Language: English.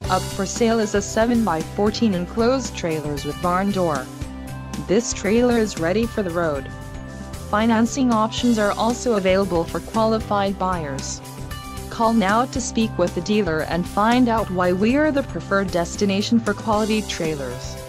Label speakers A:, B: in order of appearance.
A: Up for sale is a 7x14 enclosed trailers with barn door. This trailer is ready for the road. Financing options are also available for qualified buyers. Call now to speak with the dealer and find out why we are the preferred destination for quality trailers.